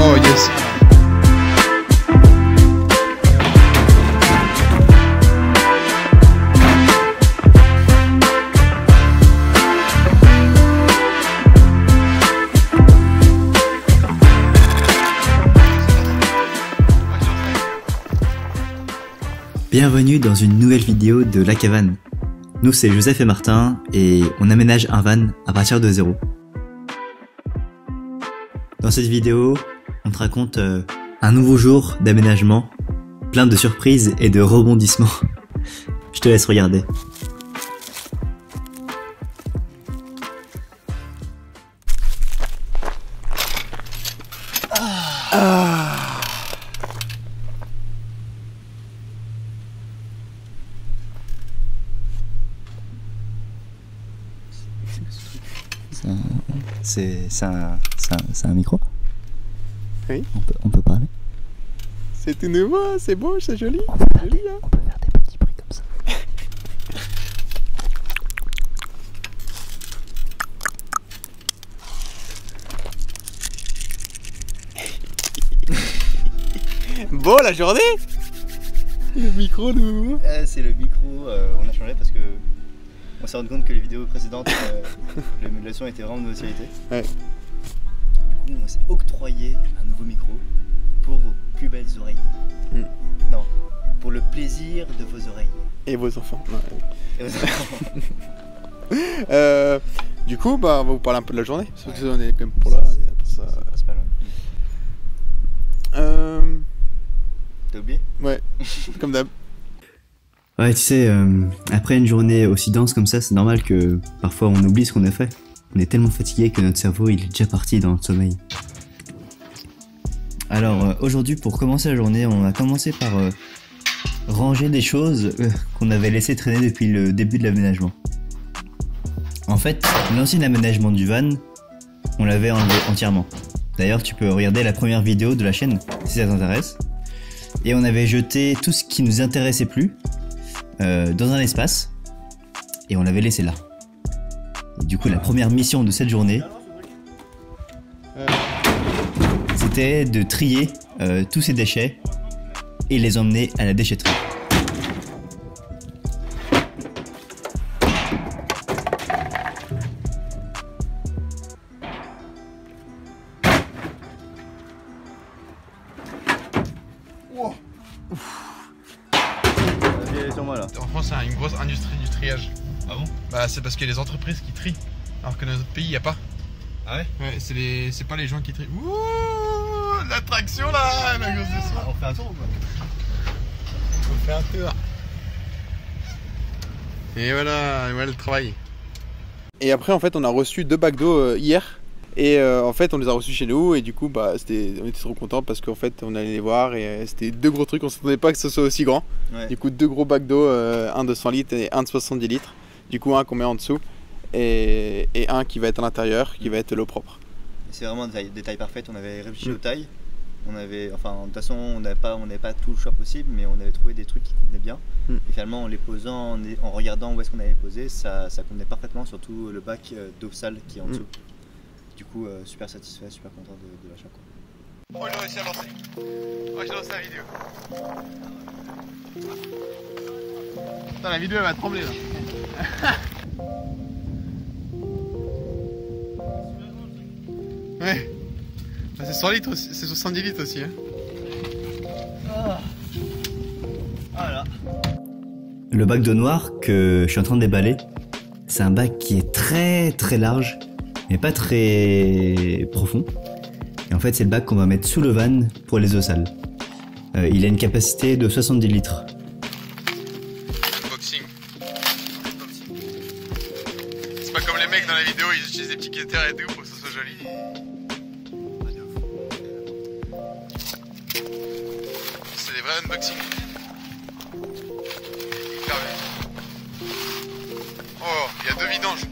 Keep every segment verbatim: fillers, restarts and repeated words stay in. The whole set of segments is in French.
Oh yes. Bienvenue dans une nouvelle vidéo de La Cabane. Nous c'est Joseph et Martin et on aménage un van à partir de zéro. Dans cette vidéo, on te raconte euh, un nouveau jour d'aménagement, plein de surprises et de rebondissements. Je te laisse regarder. Ah. C'est un, un, un micro. Oui. On peut, on peut parler. C'est tout nouveau, c'est beau, c'est joli. On peut, faire joli des, hein. on peut faire des petits bruits comme ça. Bon, la journée. Le micro nouveau. Euh, c'est le micro, euh, on a changé parce que on s'est rendu compte que les vidéos précédentes, euh, l'émulation était vraiment de mauvaise qualité. Ouais. Du coup, on s'est octroyé un nouveau micro pour vos plus belles oreilles. Mm. Non, pour le plaisir de vos oreilles. Et vos enfants. Ouais. Et vos enfants. euh, du coup, bah, on va vous parler un peu de la journée. Parce que Ouais. on est quand même pour là. Pour ça. C'est le principal, ouais. Euh... T'as oublié? Ouais, comme d'hab. Ouais, tu sais, euh, après une journée aussi dense comme ça, c'est normal que parfois on oublie ce qu'on a fait. On est tellement fatigué que notre cerveau il est déjà parti dans le sommeil. Alors euh, aujourd'hui, pour commencer la journée, on a commencé par euh, ranger des choses euh, qu'on avait laissé traîner depuis le début de l'aménagement. En fait, l'ancien aménagement du van, on l'avait enlevé entièrement. D'ailleurs, tu peux regarder la première vidéo de la chaîne si ça t'intéresse. Et on avait jeté tout ce qui nous intéressait plus euh, dans un espace et on l'avait laissé là. Et du coup, la première mission de cette journée, c'était de trier euh, tous ces déchets et les emmener à la déchetterie. Wow. Sur moi là. En France, c'est une grosse industrie du triage. Ah bon? Bah, c'est parce qu'il y a des entreprises qui trient, alors que dans notre pays, il n'y a pas. Ah ouais? Ouais, c'est les... c'est pas les gens qui trient. Ouh, l'attraction là, la grosse histoire. On fait un tour ou quoi? On fait un tour. Et voilà, voilà le travail. Et après, en fait, on a reçu deux bacs d'eau euh, hier. Et euh, en fait, on les a reçus chez nous. Et du coup, bah, c'était, on était trop contents parce qu'en fait, on allait les voir. Et euh, c'était deux gros trucs. On s'attendait pas que ce soit aussi grand. Ouais. Du coup, deux gros bacs d'eau, euh, un de cent litres et un de soixante-dix litres. Du coup, un qu'on met en dessous. Et, et un qui va être à l'intérieur, qui va être l'eau propre. C'est vraiment des tailles, des tailles parfaites. On avait réfléchi Mm. aux tailles. On avait, enfin, de toute façon, on n'avait pas, on n'avait pas tout le choix possible, mais on avait trouvé des trucs qui convenaient bien. Mm. Et finalement, en les posant, en, en regardant où est-ce qu'on avait posé, ça, ça convenait parfaitement, surtout le bac d'eau sale qui est en Mm. dessous. Du coup, euh, super satisfait, super content de, de l'achat. Oh, j'ai réussi à lancer. Oh, j'ai lancé la vidéo. Putain, la vidéo elle va trembler là. Ouais. Bah, c'est cent litres aussi, c'est soixante-dix litres aussi. Hein. Ah. Voilà. Le bac d'eau noire que je suis en train de déballer, c'est un bac qui est très très large, mais pas très profond. Et en fait, c'est le bac qu'on va mettre sous le van pour les eaux sales. Euh, il a une capacité de soixante-dix litres. Unboxing. C'est pas comme les mecs dans la vidéo, ils utilisent des petits cutters et tout pour que ce soit joli. C'est des vrais unboxings. Hyper bien. Oh, il y a deux vidanges.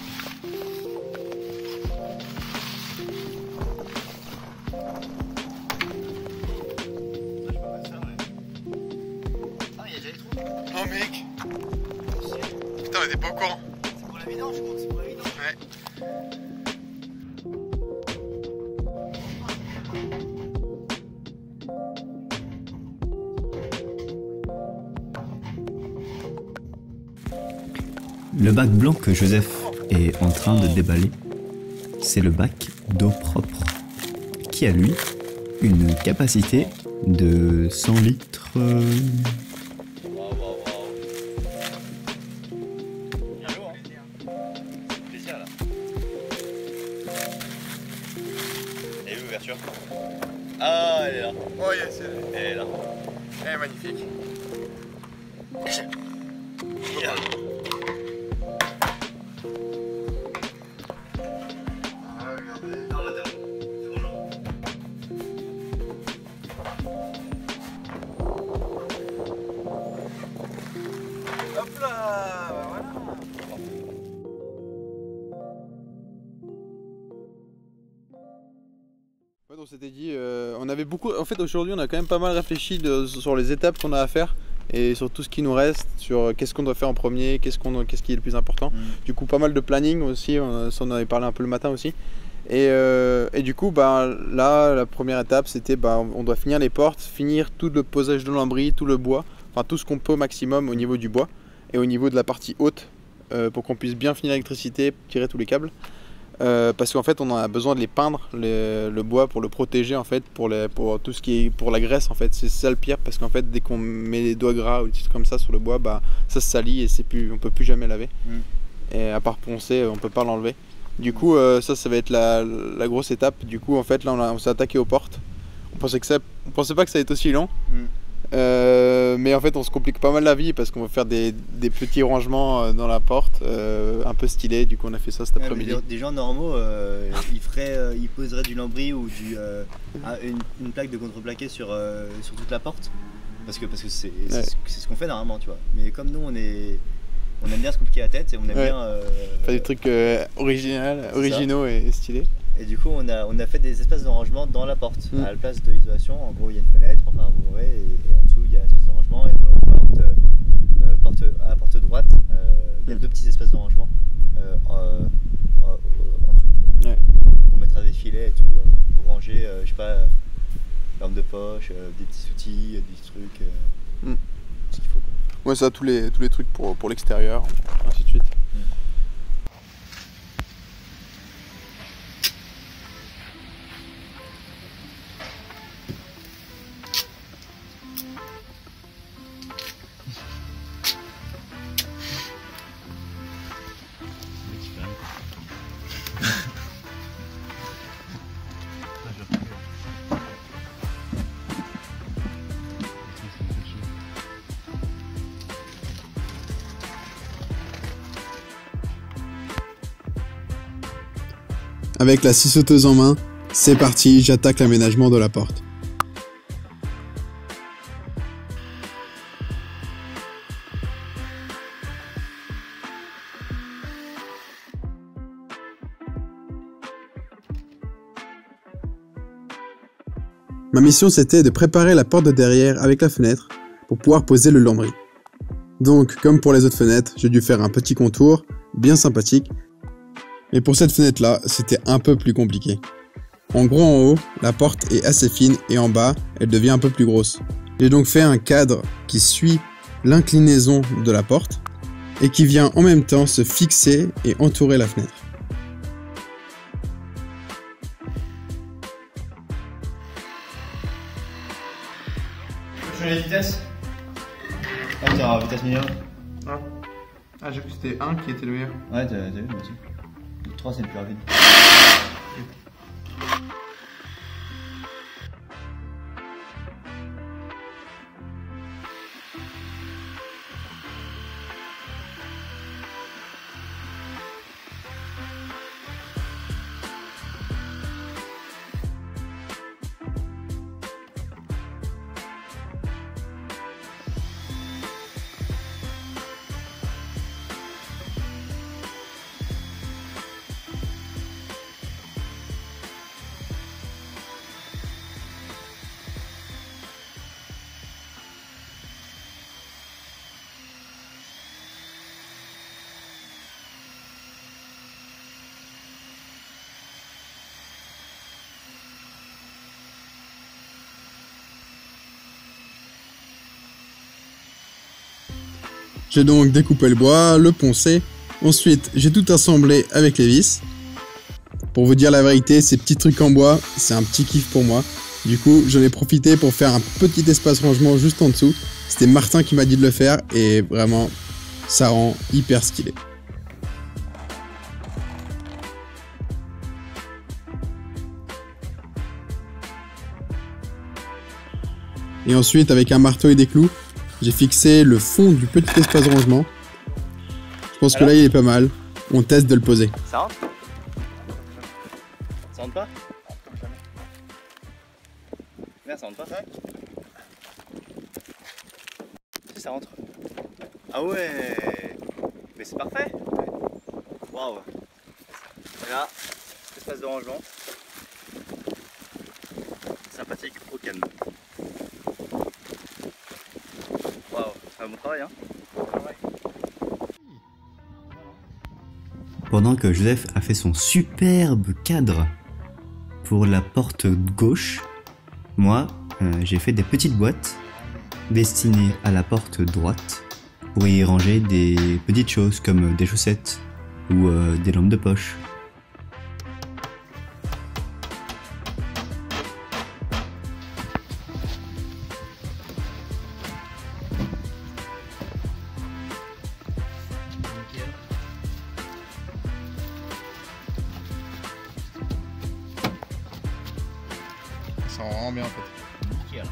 Oh mec. Putain, on était pas au courant. C'est pour la vidange, je crois que c'est pour la vidange. Ouais. Le bac blanc que Joseph est en train de déballer, c'est le bac d'eau propre, qui a lui une capacité de cent litres. euh, Et l'ouverture. Ah, elle est là. Oh yes, Elle est là. elle est magnifique. Yeah. Hop là, bah voilà. Ouais, on s'était dit, euh, on avait beaucoup. En fait, aujourd'hui, on a quand même pas mal réfléchi de- sur les étapes qu'on a à faire et sur tout ce qui nous reste, sur qu'est-ce qu'on doit faire en premier, qu'est-ce qu'on, qu'est-ce qui est le plus important. Mm. Du coup, pas mal de planning aussi. On, ça, on en avait parlé un peu le matin aussi. Et, euh, et du coup, bah, là, la première étape, c'était, bah, on doit finir les portes, finir tout le posage de lambris, tout le bois, enfin tout ce qu'on peut au maximum au niveau du bois et au niveau de la partie haute, euh, pour qu'on puisse bien finir l'électricité, tirer tous les câbles. Euh, parce qu'en fait on en a besoin de les peindre, les- le bois, pour le protéger en fait, pour, les, pour tout ce qui est pour la graisse en fait. C'est ça le pire, parce qu'en fait dès qu'on met les doigts gras ou des trucs comme ça sur le bois, bah ça se salit et c'est plus, on peut plus jamais laver. Mm. Et à part poncer, on peut pas l'enlever. Du coup euh, ça ça va être la, la grosse étape. Du coup en fait là on, a- on s'est attaqué aux portes. On pensait que ça, on pensait pas que ça allait être aussi long. Mm. Euh, mais en fait on se complique pas mal la vie parce qu'on va faire des, des petits rangements euh, dans la porte, euh, un peu stylés. Du coup on a fait ça cet Ouais, mais après-midi. des, des gens normaux, euh, ils, feraient, euh, ils poseraient du lambris ou du, euh, ah, une, une plaque de contreplaqué sur, euh, sur toute la porte. Parce que parce que c'est c'est Ouais. ce c'est ce qu'on fait normalement, tu vois. Mais comme nous, on est, on aime bien se compliquer la tête et on aime Ouais. bien. euh, Faire des trucs euh, original, ça. originaux et stylés. Et du coup, on a, on a fait des espaces de rangement dans la porte, Mm. à la place de l'isolation. En gros, il y a une fenêtre, enfin, vous voyez, et, et en dessous, il y a un espace de rangement. Et dans la porte, euh, euh, porte, à la porte droite, euh, il y a Mm. deux petits espaces de rangement euh, en, euh, en, en dessous. Ouais. On mettra des filets et tout euh, pour ranger, euh, je sais pas, euh, l'arme de poche, euh, des petits outils, euh, des petits trucs, euh, Mm. ce qu'il faut, quoi. Ouais, ça, tous les, tous les trucs pour, pour l'extérieur, ainsi de suite. Avec la scie sauteuse en main, c'est parti, j'attaque l'aménagement de la porte. Ma mission c'était de préparer la porte de derrière avec la fenêtre pour pouvoir poser le lambris. Donc, comme pour les autres fenêtres, j'ai dû faire un petit contour bien sympathique. Mais pour cette fenêtre-là, c'était un peu plus compliqué. En gros, en haut, la porte est assez fine et en bas, elle devient un peu plus grosse. J'ai donc fait un cadre qui suit l'inclinaison de la porte et qui vient en même temps se fixer et entourer la fenêtre. Tu veux la vitesse? Ah, t'es en vitesse minimum? Ah, ah j'ai cru que c'était un qui était le meilleur. Ouais, t'as vu, moi aussi. Le trois, c'est le plus rapide. J'ai donc découpé le bois, le poncé Ensuite, j'ai tout assemblé avec les vis. Pour vous dire la vérité, ces petits trucs en bois, c'est un petit kiff pour moi. Du coup, j'en ai profité pour faire un petit espace rangement juste en dessous. C'était Martin qui m'a dit de le faire et vraiment, ça rend hyper stylé. Et ensuite, avec un marteau et des clous, j'ai fixé le fond du petit espace rangement. Je pense Alors que là, il est pas mal. On teste de le poser. Ça rentre? Ça rentre pas? Là, ça rentre pas? Si, ça rentre. Ah ouais! Mais c'est parfait! Waouh! Et là, espace de rangement. Sympathique, au calme. Waouh, c'est un bon travail, hein? Pendant que Joseph a fait son superbe cadre pour la porte gauche, moi, euh, j'ai fait des petites boîtes destinées à la porte droite pour y ranger des petites choses comme des chaussettes ou euh, des lampes de poche. Ça rend vraiment bien en fait. Nickel.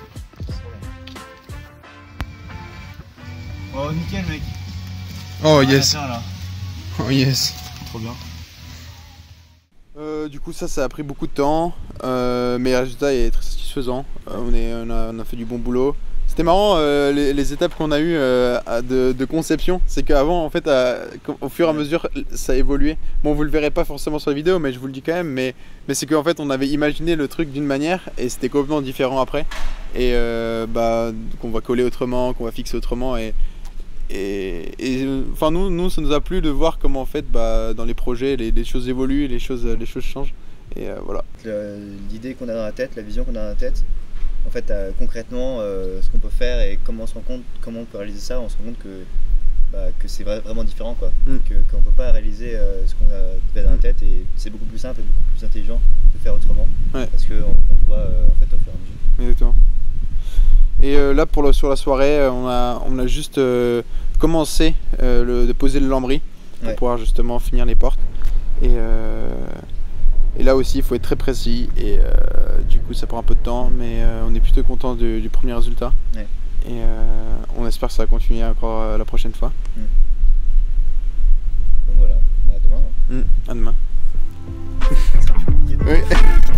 Oh nickel mec. Oh yes. Faire, là. Oh yes. Trop bien. Euh, du coup ça, ça a pris beaucoup de temps, euh, mais le résultat est très satisfaisant. Euh, on, est, on, a, on a fait du bon boulot. C'était marrant euh, les, les étapes qu'on a eues euh, de, de conception, c'est qu'avant en fait à, au fur et à mesure ça évoluait. Bon, vous le verrez pas forcément sur la vidéo, mais je vous le dis quand même, mais, mais c'est qu'en fait on avait imaginé le truc d'une manière et c'était complètement différent après. Et euh, bah qu'on va coller autrement, qu'on va fixer autrement et et, et enfin nous, nous ça nous a plu de voir comment en fait bah, dans les projets les, les choses évoluent, les choses, les choses changent et euh, voilà. L'idée qu'on a dans la tête, la vision qu'on a dans la tête. En fait, euh, concrètement, euh, ce qu'on peut faire et comment on se rend compte, comment on peut réaliser ça, on se rend compte que, bah, que c'est vra vraiment différent, quoi. Mm. Que qu'on ne peut pas réaliser euh, ce qu'on a fait dans la tête et c'est beaucoup plus simple et beaucoup plus intelligent de faire autrement. Ouais. Parce qu'on on voit euh, en fait au fur et à mesure. Exactement. Et euh, là, pour le, sur la soirée, on a, on a juste euh, commencé euh, le, de poser le lambris pour ouais. pouvoir justement finir les portes. Et euh, Et là aussi, il faut être très précis et euh, du coup, ça prend un peu de temps, mais euh, on est plutôt content du, du premier résultat. Ouais. Et euh, on espère que ça va continuer encore euh, la prochaine fois. Mmh. Donc voilà, bah, à demain. Hein. Mmh, à demain. Oui.